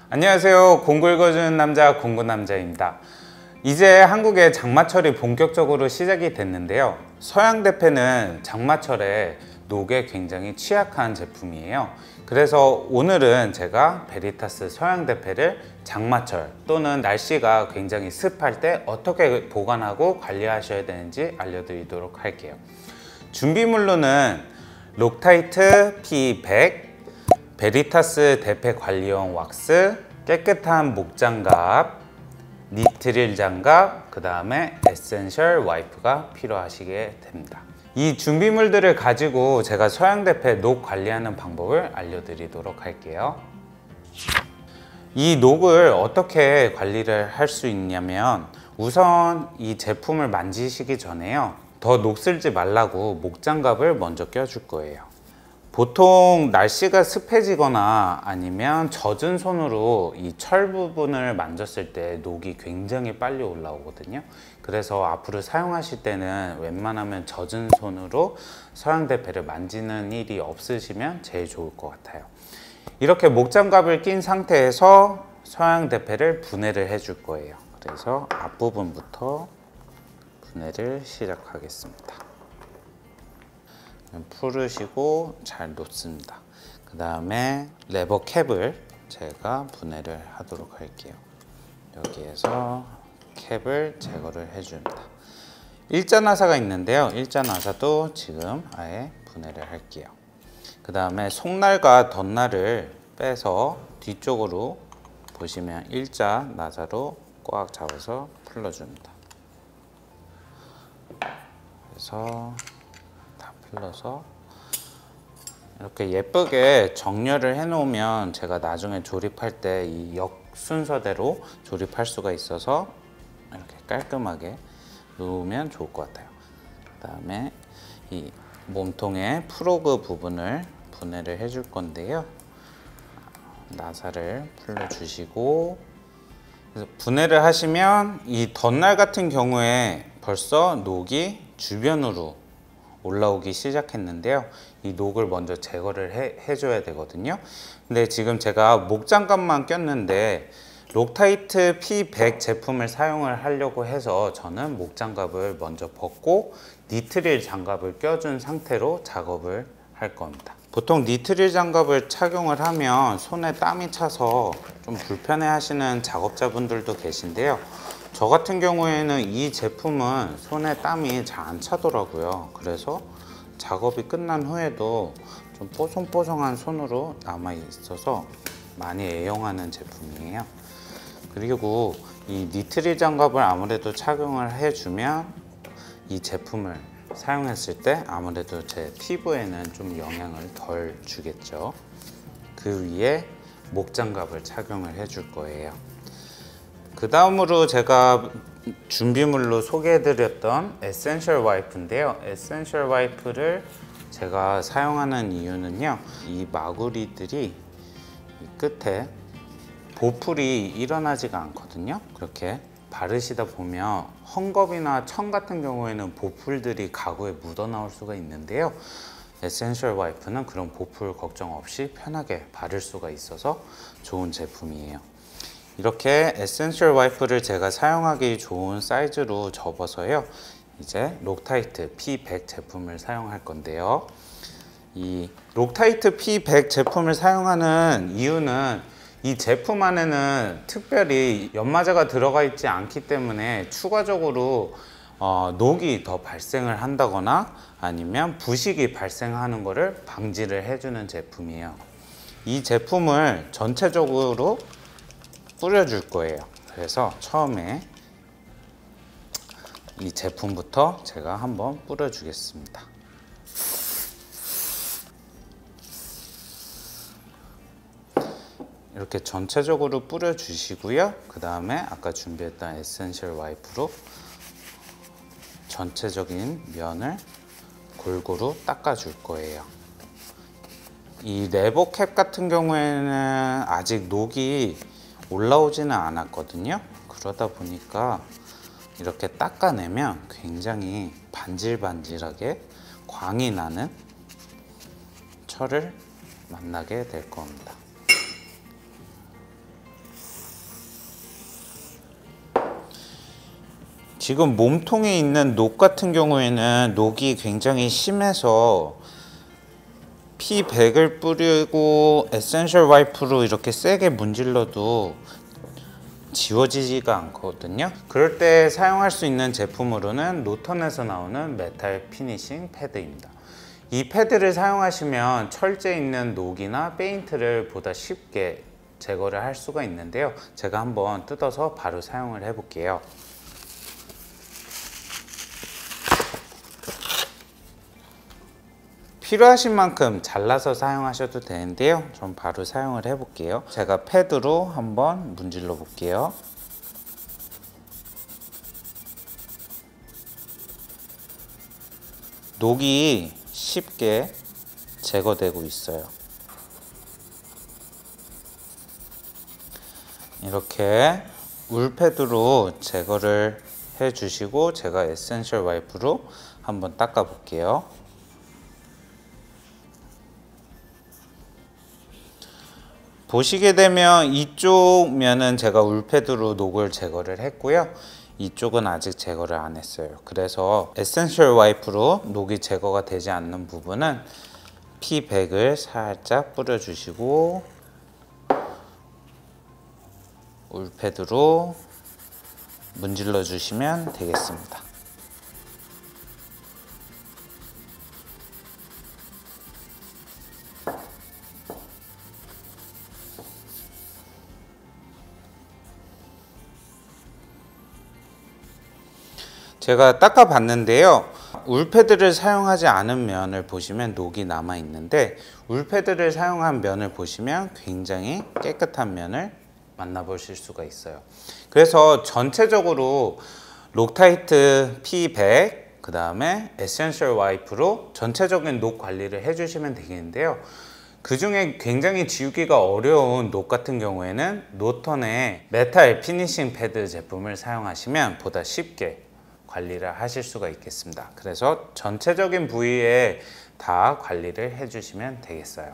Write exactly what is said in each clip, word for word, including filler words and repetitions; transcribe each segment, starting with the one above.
안녕하세요. 공구 읽어주는 남자 공구남자입니다. 이제 한국의 장마철이 본격적으로 시작이 됐는데요. 서양대패는 장마철에 녹에 굉장히 취약한 제품이에요. 그래서 오늘은 제가 베리타스 서양대패를 장마철 또는 날씨가 굉장히 습할 때 어떻게 보관하고 관리하셔야 되는지 알려드리도록 할게요. 준비물로는 록타이트 피 백, 베리타스 대패 관리용 왁스, 깨끗한 목장갑, 니트릴 장갑, 그 다음에 에센셜 와이프가 필요하시게 됩니다. 이 준비물들을 가지고 제가 서양대패 녹 관리하는 방법을 알려드리도록 할게요. 이 녹을 어떻게 관리를 할 수 있냐면, 우선 이 제품을 만지시기 전에요, 더 녹슬지 말라고 목장갑을 먼저 껴줄 거예요. 보통 날씨가 습해지거나 아니면 젖은 손으로 이 철 부분을 만졌을 때 녹이 굉장히 빨리 올라오거든요. 그래서 앞으로 사용하실 때는 웬만하면 젖은 손으로 서양대패를 만지는 일이 없으시면 제일 좋을 것 같아요. 이렇게 목장갑을 낀 상태에서 서양대패를 분해를 해줄 거예요. 그래서 앞부분부터 분해를 시작하겠습니다. 풀으시고 잘 놓습니다. 그 다음에 레버 캡을 제가 분해를 하도록 할게요. 여기에서 캡을 제거를 해줍니다. 일자나사가 있는데요. 일자나사도 지금 아예 분해를 할게요. 그 다음에 속날과 덧날을 빼서 뒤쪽으로 보시면 일자나사로 꽉 잡아서 풀러줍니다. 그래서 풀러서 이렇게 예쁘게 정렬을 해 놓으면 제가 나중에 조립할 때 이 역 순서대로 조립할 수가 있어서 이렇게 깔끔하게 놓으면 좋을 것 같아요. 그 다음에 이 몸통의 프로그 부분을 분해를 해 줄 건데요. 나사를 풀러 주시고, 그래서 분해를 하시면 이 덧날 같은 경우에 벌써 녹이 주변으로 올라오기 시작했는데요. 이 녹을 먼저 제거를 해, 해줘야 되거든요. 근데 지금 제가 목장갑만 꼈는데 록타이트 피 백 제품을 사용을 하려고 해서 저는 목장갑을 먼저 벗고 니트릴 장갑을 껴준 상태로 작업을 할 겁니다. 보통 니트릴 장갑을 착용을 하면 손에 땀이 차서 좀 불편해 하시는 작업자분들도 계신데요. 저 같은 경우에는 이 제품은 손에 땀이 잘 안 차더라고요. 그래서 작업이 끝난 후에도 좀 뽀송뽀송한 손으로 남아 있어서 많이 애용하는 제품이에요. 그리고 이 니트릴 장갑을 아무래도 착용을 해주면 이 제품을 사용했을 때 아무래도 제 피부에는 좀 영향을 덜 주겠죠. 그 위에 목장갑을 착용을 해줄 거예요. 그 다음으로 제가 준비물로 소개해드렸던 에센셜 와이프인데요. 에센셜 와이프를 제가 사용하는 이유는요, 이 마구리들이 이 끝에 보풀이 일어나지가 않거든요. 그렇게 바르시다 보면 헝겊이나 천 같은 경우에는 보풀들이 가구에 묻어 나올 수가 있는데요. 에센셜 와이프는 그런 보풀 걱정 없이 편하게 바를 수가 있어서 좋은 제품이에요. 이렇게 에센셜 와이프를 제가 사용하기 좋은 사이즈로 접어서요, 이제 록타이트 피 백 제품을 사용할 건데요. 이 록타이트 피 백 제품을 사용하는 이유는 이 제품 안에는 특별히 연마제가 들어가 있지 않기 때문에 추가적으로 어, 녹이 더 발생을 한다거나 아니면 부식이 발생하는 것을 방지를 해주는 제품이에요. 이 제품을 전체적으로 뿌려줄 거예요. 그래서 처음에 이 제품부터 제가 한번 뿌려주겠습니다. 이렇게 전체적으로 뿌려주시고요. 그 다음에 아까 준비했던 에센셜 와이프로 전체적인 면을 골고루 닦아줄 거예요. 이 레버 캡 같은 경우에는 아직 녹이 올라오지는 않았거든요. 그러다 보니까 이렇게 닦아내면 굉장히 반질반질하게 광이 나는 철을 만나게 될 겁니다. 지금 몸통에 있는 녹 같은 경우에는 녹이 굉장히 심해서 피백을 뿌리고 에센셜 와이프로 이렇게 세게 문질러도 지워지지가 않거든요. 그럴 때 사용할 수 있는 제품으로는 노턴에서 나오는 메탈 피니싱 패드입니다. 이 패드를 사용하시면 철제에 있는 녹이나 페인트를 보다 쉽게 제거를 할 수가 있는데요. 제가 한번 뜯어서 바로 사용을 해 볼게요. 필요하신 만큼 잘라서 사용하셔도 되는데요. 좀 바로 사용을 해 볼게요. 제가 패드로 한번 문질러 볼게요. 녹이 쉽게 제거되고 있어요. 이렇게 울패드로 제거를 해 주시고 제가 에센셜 와이프로 한번 닦아 볼게요. 보시게 되면 이쪽 면은 제가 울패드로 녹을 제거를 했고요. 이쪽은 아직 제거를 안 했어요. 그래서 에센셜 와이프로 녹이 제거가 되지 않는 부분은 피백을 살짝 뿌려주시고 울패드로 문질러 주시면 되겠습니다. 제가 닦아 봤는데요. 울패드를 사용하지 않은 면을 보시면 녹이 남아 있는데 울패드를 사용한 면을 보시면 굉장히 깨끗한 면을 만나보실 수가 있어요. 그래서 전체적으로 록타이트 피백 그 다음에 에센셜 와이프로 전체적인 녹 관리를 해주시면 되겠는데요. 그 중에 굉장히 지우기가 어려운 녹 같은 경우에는 노턴의 메탈 피니싱 패드 제품을 사용하시면 보다 쉽게 관리를 하실 수가 있겠습니다. 그래서 전체적인 부위에 다 관리를 해주시면 되겠어요.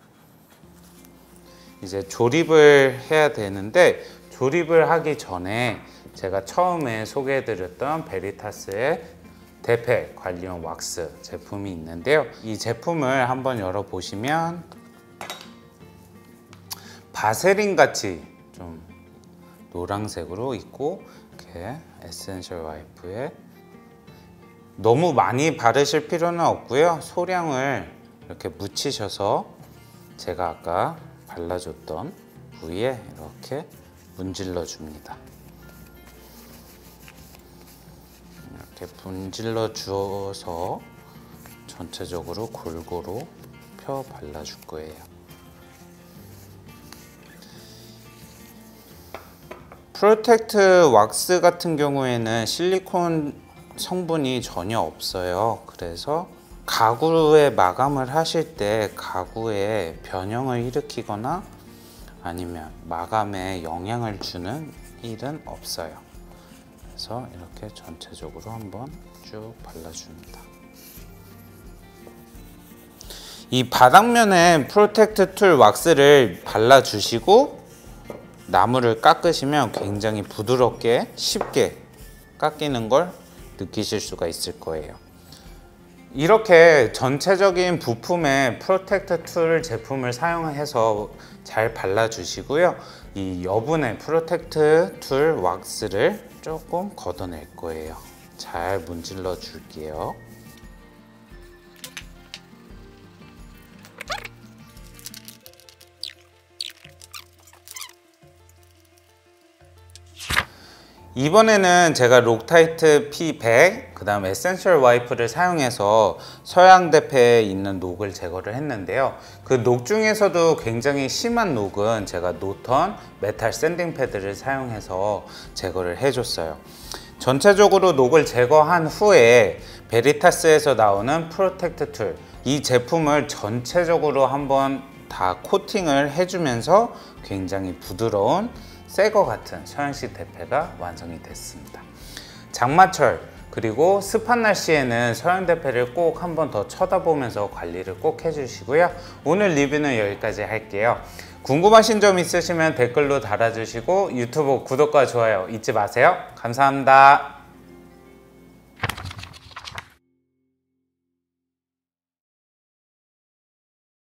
이제 조립을 해야 되는데 조립을 하기 전에 제가 처음에 소개해드렸던 베리타스의 대패 관리용 왁스 제품이 있는데요. 이 제품을 한번 열어보시면 바세린 같이 좀 노란색으로 있고 이렇게 에센셜 와이프에 너무 많이 바르실 필요는 없고요. 소량을 이렇게 묻히셔서 제가 아까 발라줬던 부위에 이렇게 문질러 줍니다. 이렇게 문질러 주어서 전체적으로 골고루 펴 발라줄 거예요. 프로텍트 왁스 같은 경우에는 실리콘 성분이 전혀 없어요. 그래서 가구에 마감을 하실 때 가구에 변형을 일으키거나 아니면 마감에 영향을 주는 일은 없어요. 그래서 이렇게 전체적으로 한번 쭉 발라줍니다. 이 바닥면에 프로텍트 툴 왁스를 발라주시고 나무를 깎으시면 굉장히 부드럽게 쉽게 깎이는 걸 느끼실 수가 있을 거예요. 이렇게 전체적인 부품에 프로텍트 툴 제품을 사용해서 잘 발라주시고요. 이 여분의 프로텍트 툴 왁스를 조금 걷어낼 거예요. 잘 문질러 줄게요. 이번에는 제가 록타이트 피 백 그 다음 에센셜 와이프를 사용해서 서양대패에 있는 녹을 제거를 했는데요. 그 녹 중에서도 굉장히 심한 녹은 제가 노턴 메탈 샌딩 패드를 사용해서 제거를 해줬어요. 전체적으로 녹을 제거한 후에 베리타스에서 나오는 프로텍트 툴, 이 제품을 전체적으로 한번 다 코팅을 해주면서 굉장히 부드러운 새거 같은 서양식 대패가 완성이 됐습니다. 장마철 그리고 습한 날씨에는 서양 대패를 꼭 한 번 더 쳐다보면서 관리를 꼭 해주시고요. 오늘 리뷰는 여기까지 할게요. 궁금하신 점 있으시면 댓글로 달아주시고 유튜브 구독과 좋아요 잊지 마세요. 감사합니다.